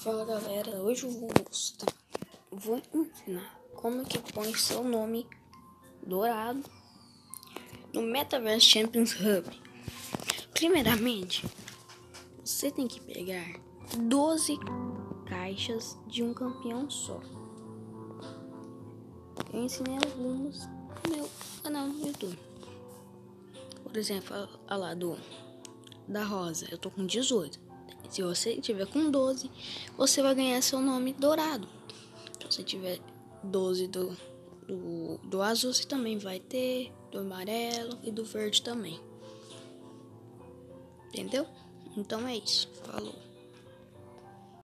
Fala galera, hoje eu vou ensinar como é que põe seu nome dourado no Metaverse Champions Hub. Primeiramente, você tem que pegar 12 caixas de um campeão só. Eu ensinei algumas no meu canal no YouTube. Por exemplo, a lá da Rosa, eu tô com 18. Se você tiver com 12, você vai ganhar seu nome dourado. Se você tiver 12 do azul, você também vai ter, do amarelo e do verde também. Entendeu? Então é isso. Falou.